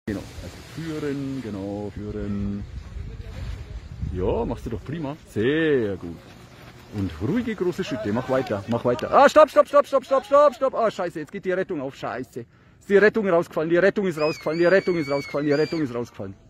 Genau, also führen, genau, führen. Ja, machst du doch prima. Sehr gut. Und ruhige große Schritte, mach weiter, mach weiter. Ah, stopp, stopp, stopp, stopp, stopp, stopp, stopp. Ah, scheiße, jetzt geht die Rettung auf, scheiße. Ist die Rettung rausgefallen, die Rettung ist rausgefallen, die Rettung ist rausgefallen, die Rettung ist rausgefallen.